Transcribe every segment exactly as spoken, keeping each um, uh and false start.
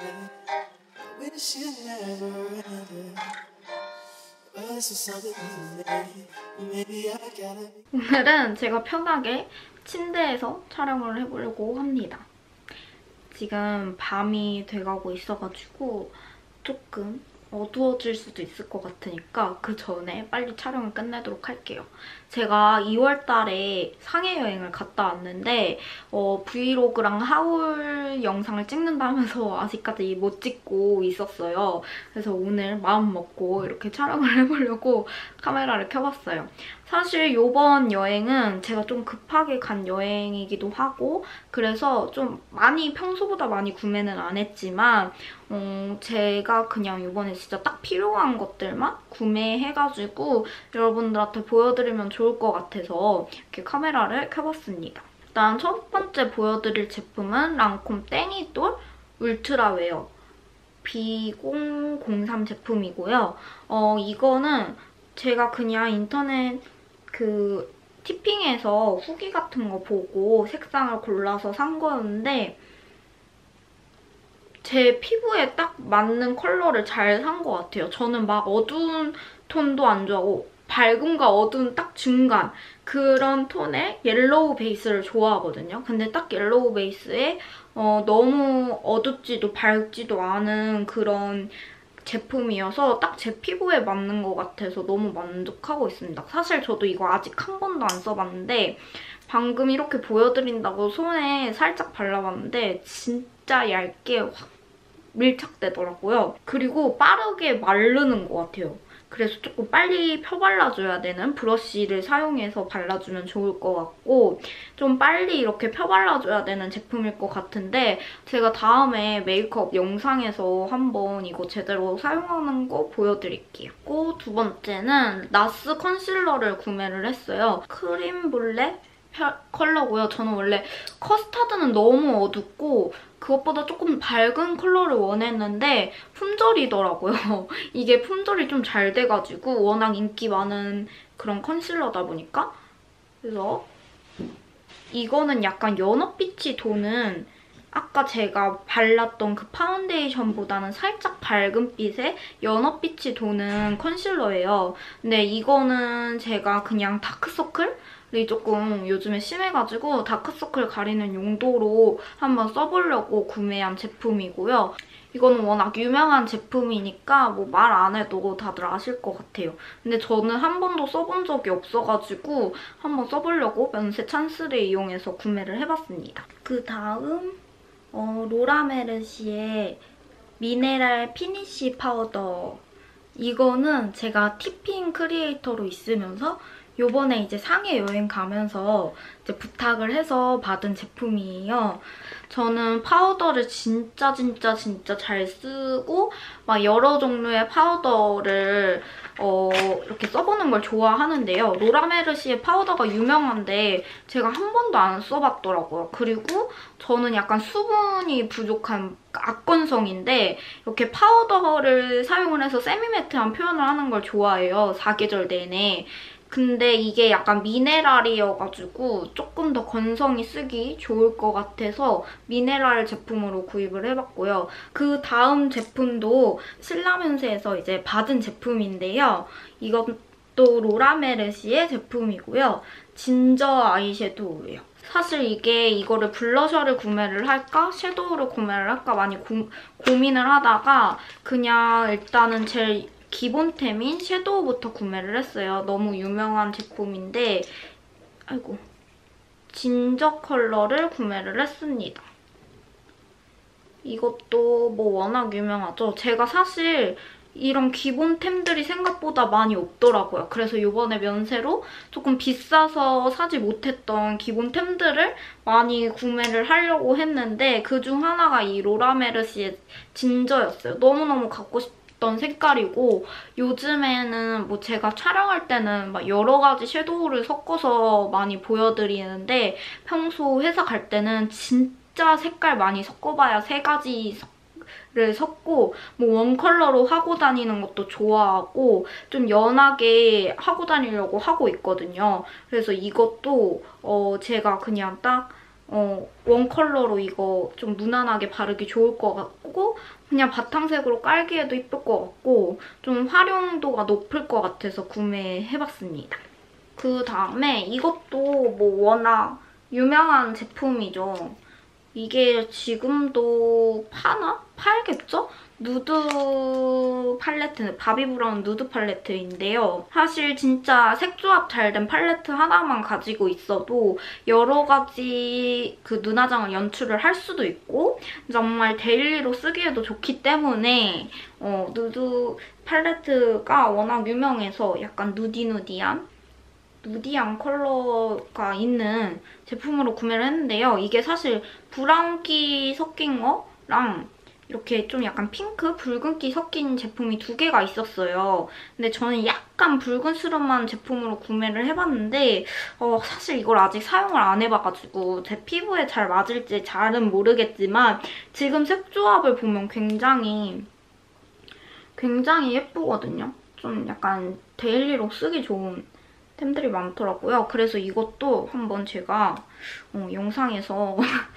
오늘은 제가 편하게 침대에서 촬영을 해보려고 합니다. 지금 밤이 돼가고 있어가지고 조금 어두워질 수도 있을 것 같으니까 그 전에 빨리 촬영을 끝내도록 할게요. 제가 이월 달에 상해 여행을 갔다 왔는데 어, 브이로그랑 하울 영상을 찍는다면서 아직까지 못 찍고 있었어요. 그래서 오늘 마음 먹고 이렇게 촬영을 해보려고 카메라를 켜봤어요. 사실 이번 여행은 제가 좀 급하게 간 여행이기도 하고 그래서 좀 많이 평소보다 많이 구매는 안 했지만 어, 제가 그냥 이번에 진짜 딱 필요한 것들만 구매해가지고 여러분들한테 보여드리면 좋을 것 같아서 이렇게 카메라를 켜봤습니다. 일단 첫 번째 보여드릴 제품은 랑콤 땡이돌 울트라웨어 비 공공삼 제품이고요. 어, 이거는 제가 그냥 인터넷 그 티핑에서 후기 같은 거 보고 색상을 골라서 산 거였는데 제 피부에 딱 맞는 컬러를 잘 산 것 같아요. 저는 막 어두운 톤도 안 좋아하고 밝음과 어두운 딱 중간 그런 톤의 옐로우 베이스를 좋아하거든요. 근데 딱 옐로우 베이스에 어, 너무 어둡지도 밝지도 않은 그런 제품이어서 딱 제 피부에 맞는 것 같아서 너무 만족하고 있습니다. 사실 저도 이거 아직 한 번도 안 써봤는데 방금 이렇게 보여드린다고 손에 살짝 발라봤는데 진짜 얇게 확 밀착되더라고요. 그리고 빠르게 마르는 것 같아요. 그래서 조금 빨리 펴발라줘야 되는 브러쉬를 사용해서 발라주면 좋을 것 같고 좀 빨리 이렇게 펴발라줘야 되는 제품일 것 같은데 제가 다음에 메이크업 영상에서 한번 이거 제대로 사용하는 거 보여드릴게요. 그리고 두 번째는 나스 컨실러를 구매를 했어요. 크림 블랙 컬러고요. 저는 원래 커스타드는 너무 어둡고 그것보다 조금 밝은 컬러를 원했는데 품절이더라고요. 이게 품절이 좀 잘 돼가지고 워낙 인기 많은 그런 컨실러다 보니까 그래서 이거는 약간 연어빛이 도는 아까 제가 발랐던 그 파운데이션보다는 살짝 밝은 빛의 연어빛이 도는 컨실러예요. 근데 이거는 제가 그냥 다크서클이 조금 요즘에 심해가지고 다크서클 가리는 용도로 한번 써보려고 구매한 제품이고요. 이거는 워낙 유명한 제품이니까 뭐 말 안 해도 다들 아실 것 같아요. 근데 저는 한 번도 써본 적이 없어가지고 한번 써보려고 면세 찬스를 이용해서 구매를 해봤습니다. 그 다음 어, 로라메르시의 미네랄 피니쉬 파우더. 이거는 제가 티핑 크리에이터로 있으면서 요번에 이제 상해 여행 가면서 이제 부탁을 해서 받은 제품이에요. 저는 파우더를 진짜 진짜 진짜 잘 쓰고 막 여러 종류의 파우더를 어, 이렇게 써보는 걸 좋아하는데요. 로라메르시의 파우더가 유명한데 제가 한 번도 안 써봤더라고요. 그리고 저는 약간 수분이 부족한 악건성인데 이렇게 파우더를 사용을 해서 세미매트한 표현을 하는 걸 좋아해요. 사계절 내내. 근데 이게 약간 미네랄이어가지고 조금 더 건성이 쓰기 좋을 것 같아서 미네랄 제품으로 구입을 해봤고요. 그 다음 제품도 신라면세에서 이제 받은 제품인데요. 이것도 로라메르시의 제품이고요. 진저 아이섀도우예요. 사실 이게 이거를 블러셔를 구매를 할까? 섀도우를 구매를 할까? 많이 고, 고민을 하다가 그냥 일단은 제일 기본템인 섀도우부터 구매를 했어요. 너무 유명한 제품인데 아이고 진저 컬러를 구매를 했습니다. 이것도 뭐 워낙 유명하죠. 제가 사실 이런 기본템들이 생각보다 많이 없더라고요. 그래서 이번에 면세로 조금 비싸서 사지 못했던 기본템들을 많이 구매를 하려고 했는데 그중 하나가 이 로라메르시의 진저였어요. 너무너무 갖고 싶 던 색깔이고 요즘에는 뭐 제가 촬영할 때는 막 여러 가지 섀도우를 섞어서 많이 보여드리는데 평소 회사 갈 때는 진짜 색깔 많이 섞어봐야 세 가지를 섞고 뭐 원 컬러로 하고 다니는 것도 좋아하고 좀 연하게 하고 다니려고 하고 있거든요. 그래서 이것도 어 제가 그냥 딱 어, 원 컬러로 이거 좀 무난하게 바르기 좋을 것 같고 그냥 바탕색으로 깔기에도 이쁠 것 같고 좀 활용도가 높을 것 같아서 구매해봤습니다. 그 다음에 이것도 뭐 워낙 유명한 제품이죠. 이게 지금도 파나? 팔겠죠? 누드 팔레트, 바비브라운 누드 팔레트인데요. 사실 진짜 색조합 잘 된 팔레트 하나만 가지고 있어도 여러 가지 그 눈화장을 연출을 할 수도 있고 정말 데일리로 쓰기에도 좋기 때문에 어, 누드 팔레트가 워낙 유명해서 약간 누디누디한 누디한 컬러가 있는 제품으로 구매를 했는데요. 이게 사실 브라운기 섞인 거랑 이렇게 좀 약간 핑크, 붉은기 섞인 제품이 두 개가 있었어요. 근데 저는 약간 붉은스름한 제품으로 구매를 해봤는데 어, 사실 이걸 아직 사용을 안 해봐가지고 제 피부에 잘 맞을지 잘은 모르겠지만 지금 색조합을 보면 굉장히 굉장히 예쁘거든요. 좀 약간 데일리로 쓰기 좋은 템들이 많더라고요. 그래서 이것도 한번 제가 어, 영상에서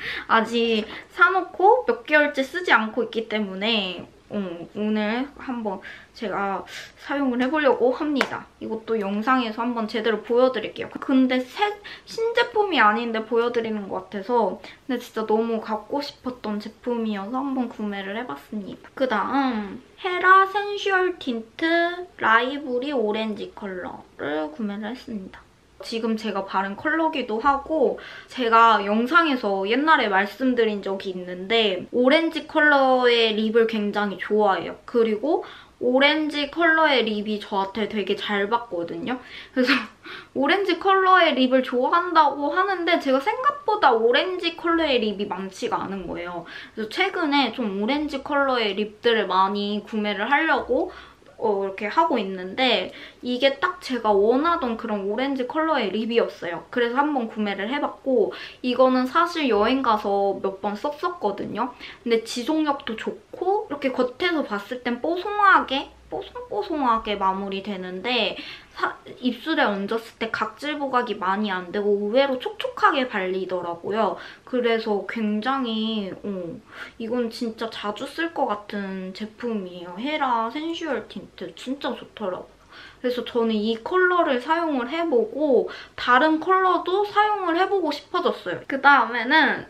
아직 사놓고 몇 개월째 쓰지 않고 있기 때문에 어, 오늘 한번 제가 사용을 해보려고 합니다. 이것도 영상에서 한번 제대로 보여드릴게요. 근데 새, 신제품이 아닌데 보여드리는 것 같아서 근데 진짜 너무 갖고 싶었던 제품이어서 한번 구매를 해봤습니다. 그 다음 헤라 센슈얼 틴트 라이브리 오렌지 컬러를 구매를 했습니다. 지금 제가 바른 컬러기도 하고 제가 영상에서 옛날에 말씀드린 적이 있는데 오렌지 컬러의 립을 굉장히 좋아해요. 그리고 오렌지 컬러의 립이 저한테 되게 잘 받거든요. 그래서 오렌지 컬러의 립을 좋아한다고 하는데 제가 생각보다 오렌지 컬러의 립이 많지가 않은 거예요. 그래서 최근에 좀 오렌지 컬러의 립들을 많이 구매를 하려고 어, 이렇게 하고 있는데 이게 딱 제가 원하던 그런 오렌지 컬러의 립이었어요. 그래서 한번 구매를 해봤고 이거는 사실 여행 가서 몇 번 썼었거든요. 근데 지속력도 좋고 이렇게 겉에서 봤을 땐 뽀송하게 뽀송뽀송하게 마무리되는데 사, 입술에 얹었을 때 각질 부각이 많이 안 되고 의외로 촉촉하게 발리더라고요. 그래서 굉장히 어, 이건 진짜 자주 쓸 것 같은 제품이에요. 헤라 센슈얼 틴트 진짜 좋더라고요. 그래서 저는 이 컬러를 사용을 해보고 다른 컬러도 사용을 해보고 싶어졌어요. 그 다음에는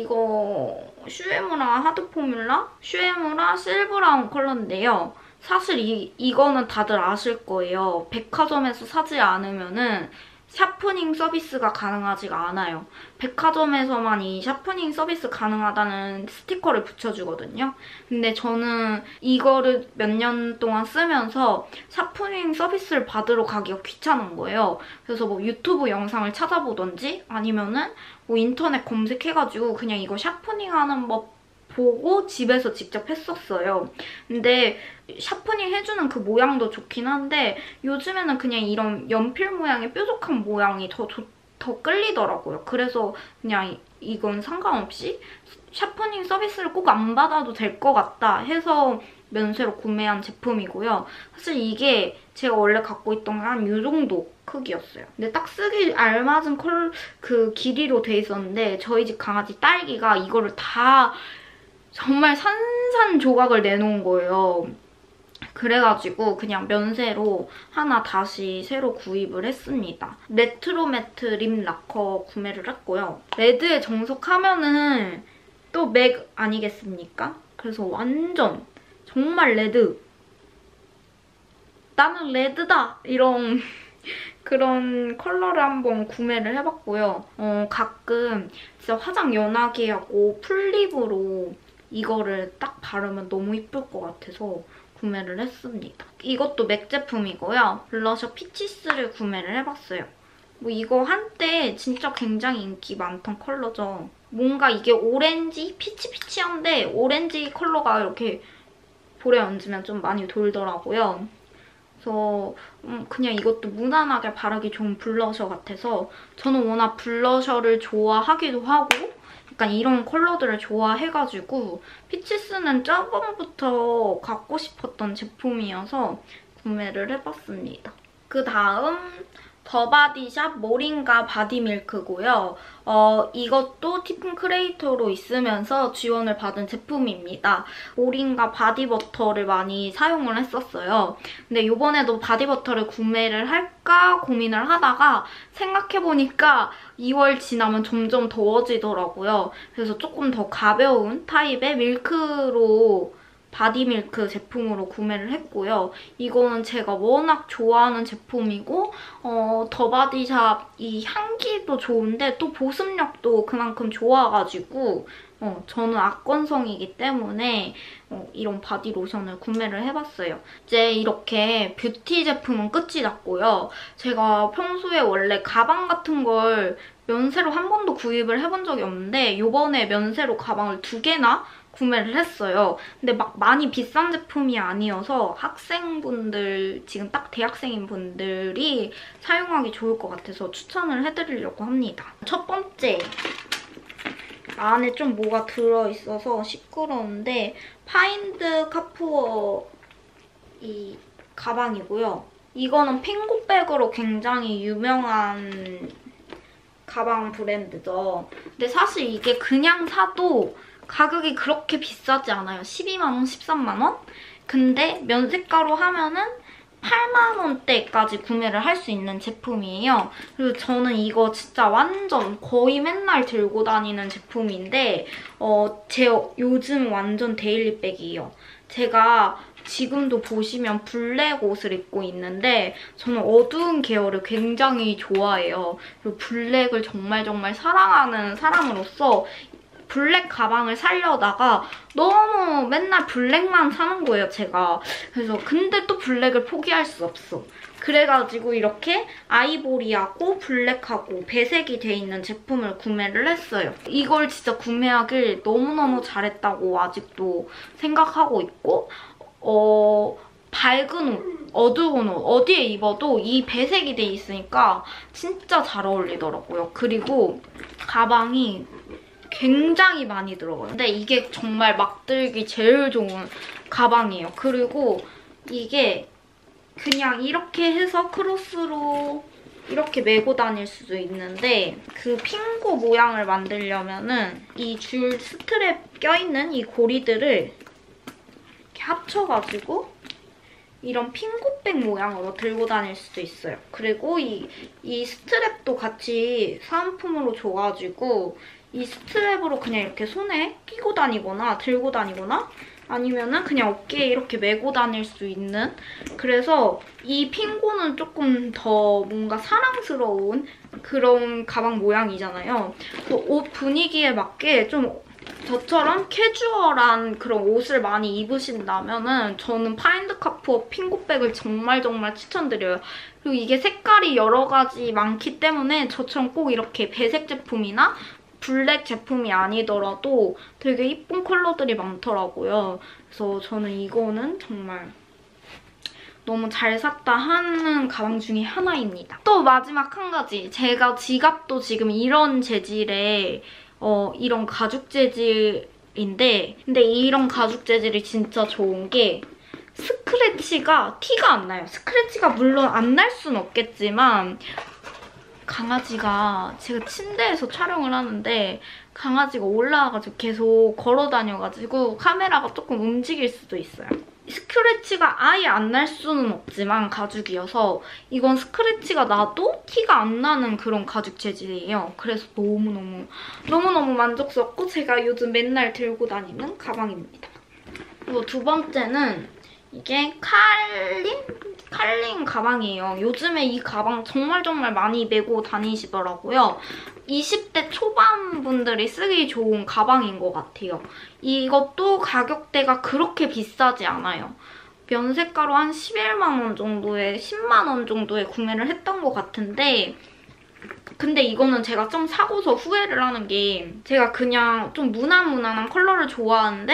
이거 슈에무라 하드 포뮬라? 슈에무라 실브라운 컬러인데요. 사실 이, 이거는 다들 아실 거예요. 백화점에서 사지 않으면은 샤프닝 서비스가 가능하지가 않아요. 백화점에서만 이 샤프닝 서비스 가능하다는 스티커를 붙여주거든요. 근데 저는 이거를 몇 년 동안 쓰면서 샤프닝 서비스를 받으러 가기가 귀찮은 거예요. 그래서 뭐 유튜브 영상을 찾아보던지 아니면은 뭐 인터넷 검색해가지고 그냥 이거 샤프닝 하는 법 보고 집에서 직접 했었어요. 근데 샤프닝 해주는 그 모양도 좋긴 한데 요즘에는 그냥 이런 연필 모양의 뾰족한 모양이 더, 조, 더 끌리더라고요. 그래서 그냥 이건 상관없이 샤프닝 서비스를 꼭 안 받아도 될 것 같다 해서 면세로 구매한 제품이고요. 사실 이게 제가 원래 갖고 있던 게 한 이 정도 크기였어요. 근데 딱 쓰기 알맞은 컬, 그 길이로 돼 있었는데 저희 집 강아지 딸기가 이거를 다 정말 산산조각을 내놓은 거예요. 그래가지고 그냥 면세로 하나 다시 새로 구입을 했습니다. 레트로 매트 립 락커 구매를 했고요. 레드에 정석하면은 또 맥 아니겠습니까? 그래서 완전 정말 레드. 나는 레드다! 이런 그런 컬러를 한번 구매를 해봤고요. 어, 가끔 진짜 화장 연하게 하고 풀립으로 이거를 딱 바르면 너무 이쁠 것 같아서 구매를 했습니다. 이것도 맥 제품이고요. 블러셔 피치스를 구매를 해봤어요. 뭐 이거 한때 진짜 굉장히 인기 많던 컬러죠. 뭔가 이게 오렌지? 피치피치한데 오렌지 컬러가 이렇게 볼에 얹으면 좀 많이 돌더라고요. 그래서 음 그냥 이것도 무난하게 바르기 좋은 블러셔 같아서 저는 워낙 블러셔를 좋아하기도 하고 약간 이런 컬러들을 좋아해가지고 피치스는 저번부터 갖고 싶었던 제품이어서 구매를 해봤습니다. 그 다음 더바디샵 모링가 바디밀크고요. 어, 이것도 티폰 크리에이터로 있으면서 지원을 받은 제품입니다. 모링가 바디버터를 많이 사용을 했었어요. 근데 이번에도 바디버터를 구매를 할까 고민을 하다가 생각해보니까 이월 지나면 점점 더워지더라고요. 그래서 조금 더 가벼운 타입의 밀크로 바디밀크 제품으로 구매를 했고요. 이거는 제가 워낙 좋아하는 제품이고 어, 더바디샵 이 향기도 좋은데 또 보습력도 그만큼 좋아가지고 어, 저는 악건성이기 때문에 어, 이런 바디 로션을 구매를 해봤어요. 이제 이렇게 뷰티 제품은 끝이 났고요. 제가 평소에 원래 가방 같은 걸 면세로 한 번도 구입을 해본 적이 없는데 이번에 면세로 가방을 두 개나 구매를 했어요. 근데 막 많이 비싼 제품이 아니어서 학생분들, 지금 딱 대학생인 분들이 사용하기 좋을 것 같아서 추천을 해드리려고 합니다. 첫 번째, 안에 좀 뭐가 들어있어서 시끄러운데 파인드 카푸어 이 가방이고요. 이거는 핑고백으로 굉장히 유명한 가방 브랜드죠. 근데 사실 이게 그냥 사도 가격이 그렇게 비싸지 않아요. 십이만 원, 십삼만 원? 근데 면세가로 하면은 팔만 원대까지 구매를 할 수 있는 제품이에요. 그리고 저는 이거 진짜 완전 거의 맨날 들고 다니는 제품인데 어, 제 요즘 완전 데일리백이에요. 제가 지금도 보시면 블랙 옷을 입고 있는데 저는 어두운 계열을 굉장히 좋아해요. 그리고 블랙을 정말 정말 사랑하는 사람으로서 블랙 가방을 사려다가 너무 맨날 블랙만 사는 거예요, 제가. 그래서 근데 또 블랙을 포기할 수 없어. 그래가지고 이렇게 아이보리하고 블랙하고 배색이 돼 있는 제품을 구매를 했어요. 이걸 진짜 구매하길 너무너무 잘했다고 아직도 생각하고 있고 어... 밝은 옷, 어두운 옷, 어디에 입어도 이 배색이 돼 있으니까 진짜 잘 어울리더라고요. 그리고 가방이 굉장히 많이 들어가요. 근데 이게 정말 막 들기 제일 좋은 가방이에요. 그리고 이게 그냥 이렇게 해서 크로스로 이렇게 메고 다닐 수도 있는데 그 핑고 모양을 만들려면은 이 줄 스트랩 껴있는 이 고리들을 이렇게 합쳐가지고 이런 핑고백 모양으로 들고 다닐 수도 있어요. 그리고 이, 이 스트랩도 같이 사은품으로 줘가지고 이 스트랩으로 그냥 이렇게 손에 끼고 다니거나 들고 다니거나 아니면은 그냥 어깨에 이렇게 메고 다닐 수 있는, 그래서 이 핑고는 조금 더 뭔가 사랑스러운 그런 가방 모양이잖아요. 옷 분위기에 맞게 좀 저처럼 캐주얼한 그런 옷을 많이 입으신다면은 저는 파인드 카푸어 핑고백을 정말 정말 추천드려요. 그리고 이게 색깔이 여러 가지 많기 때문에 저처럼 꼭 이렇게 배색 제품이나 블랙 제품이 아니더라도 되게 이쁜 컬러들이 많더라고요. 그래서 저는 이거는 정말 너무 잘 샀다 하는 가방 중에 하나입니다. 또 마지막 한 가지. 제가 지갑도 지금 이런 재질의 어, 이런 가죽 재질인데 근데 이런 가죽 재질이 진짜 좋은 게 스크래치가 티가 안 나요. 스크래치가 물론 안 날 순 없겠지만 강아지가, 제가 침대에서 촬영을 하는데 강아지가 올라와가지고 계속 걸어다녀가지고 카메라가 조금 움직일 수도 있어요. 스크래치가 아예 안 날 수는 없지만 가죽이어서 이건 스크래치가 나도 티가 안 나는 그런 가죽 재질이에요. 그래서 너무너무 너무너무 만족스럽고 제가 요즘 맨날 들고 다니는 가방입니다. 그리고 두 번째는 이게 칼린? 칼린 가방이에요. 요즘에 이 가방 정말 정말 많이 메고 다니시더라고요. 이십 대 초반 분들이 쓰기 좋은 가방인 것 같아요. 이것도 가격대가 그렇게 비싸지 않아요. 면세가로 한 십일만 원 정도에, 십만 원 정도에 구매를 했던 것 같은데 근데 이거는 제가 좀 사고서 후회를 하는 게 제가 그냥 좀 무난무난한 컬러를 좋아하는데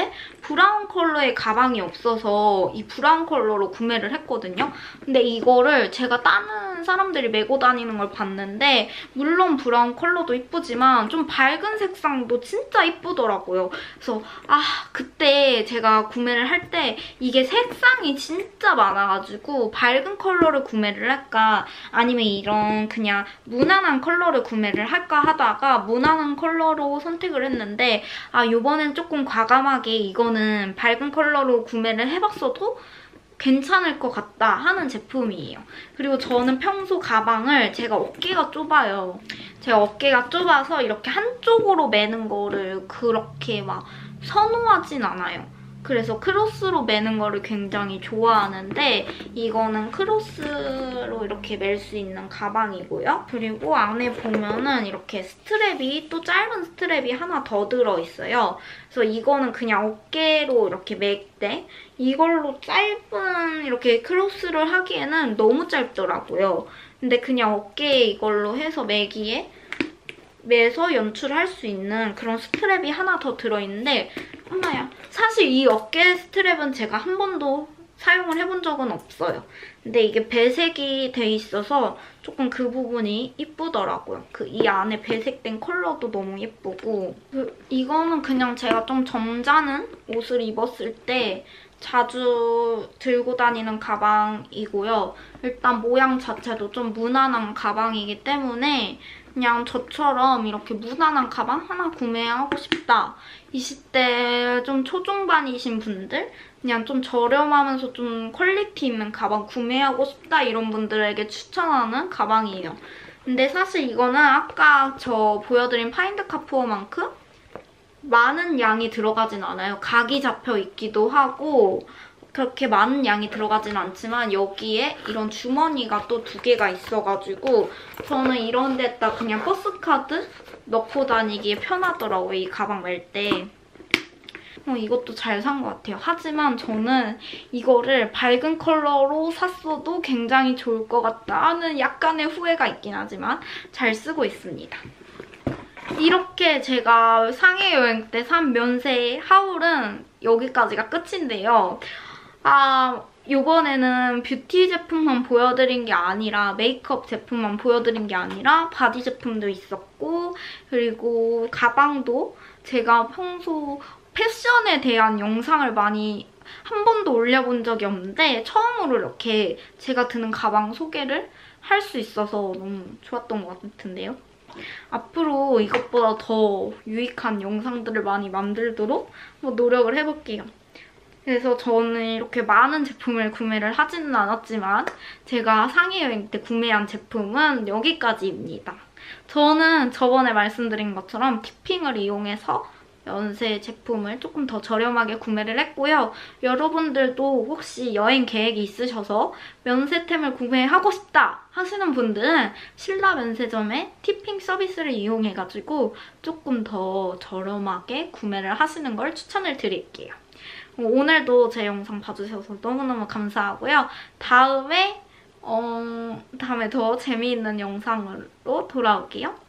브라운 컬러의 가방이 없어서 이 브라운 컬러로 구매를 했거든요. 근데 이거를 제가 다른 사람들이 메고 다니는 걸 봤는데 물론 브라운 컬러도 이쁘지만 좀 밝은 색상도 진짜 이쁘더라고요. 그래서 아 그때 제가 구매를 할 때 이게 색상이 진짜 많아가지고 밝은 컬러를 구매를 할까 아니면 이런 그냥 무난한 컬러를 구매를 할까 하다가 무난한 컬러로 선택을 했는데 아 이번엔 조금 과감하게 이거는 밝은 컬러로 구매를 해봤어도 괜찮을 것 같다 하는 제품이에요. 그리고 저는 평소 가방을 제가 어깨가 좁아요. 제가 어깨가 좁아서 이렇게 한쪽으로 매는 거를 그렇게 막 선호하진 않아요. 그래서 크로스로 매는 거를 굉장히 좋아하는데 이거는 크로스로 이렇게 멜 수 있는 가방이고요. 그리고 안에 보면은 이렇게 스트랩이 또 짧은 스트랩이 하나 더 들어있어요. 그래서 이거는 그냥 어깨로 이렇게 맬 때 이걸로 짧은 이렇게 크로스를 하기에는 너무 짧더라고요. 근데 그냥 어깨에 이걸로 해서 매기에 매서 연출할 수 있는 그런 스트랩이 하나 더 들어있는데 하나야. 사실 이 어깨 스트랩은 제가 한 번도 사용을 해본 적은 없어요. 근데 이게 배색이 돼 있어서 조금 그 부분이 이쁘더라고요. 그 이 안에 배색된 컬러도 너무 예쁘고 그 이거는 그냥 제가 좀 점잖은 옷을 입었을 때 자주 들고 다니는 가방이고요. 일단 모양 자체도 좀 무난한 가방이기 때문에 그냥 저처럼 이렇게 무난한 가방 하나 구매하고 싶다. 이십 대 좀 초중반이신 분들? 그냥 좀 저렴하면서 좀 퀄리티 있는 가방 구매하고 싶다 이런 분들에게 추천하는 가방이에요. 근데 사실 이거는 아까 저 보여드린 파인드 카푸어만큼 많은 양이 들어가진 않아요. 각이 잡혀 있기도 하고 그렇게 많은 양이 들어가진 않지만 여기에 이런 주머니가 또 두 개가 있어가지고 저는 이런 데다 그냥 버스카드 넣고 다니기에 편하더라고요. 이 가방 멜 때. 어, 이것도 잘 산 것 같아요. 하지만 저는 이거를 밝은 컬러로 샀어도 굉장히 좋을 것 같다는 약간의 후회가 있긴 하지만 잘 쓰고 있습니다. 이렇게 제가 상해 여행 때 산 면세 하울은 여기까지가 끝인데요. 아, 이번에는 뷰티 제품만 보여드린 게 아니라 메이크업 제품만 보여드린 게 아니라 바디 제품도 있었고 그리고 가방도 제가 평소 패션에 대한 영상을 많이 한 번도 올려본 적이 없는데 처음으로 이렇게 제가 드는 가방 소개를 할 수 있어서 너무 좋았던 것 같은데요. 앞으로 이것보다 더 유익한 영상들을 많이 만들도록 노력을 해볼게요. 그래서 저는 이렇게 많은 제품을 구매를 하지는 않았지만 제가 상해 여행 때 구매한 제품은 여기까지입니다. 저는 저번에 말씀드린 것처럼 티핑을 이용해서 면세 제품을 조금 더 저렴하게 구매를 했고요. 여러분들도 혹시 여행 계획이 있으셔서 면세템을 구매하고 싶다 하시는 분들은 신라 면세점의 티핑 서비스를 이용해가지고 조금 더 저렴하게 구매를 하시는 걸 추천을 드릴게요. 오늘도 제 영상 봐주셔서 너무너무 감사하고요. 다음에 어, 다음에 더 재미있는 영상으로 돌아올게요.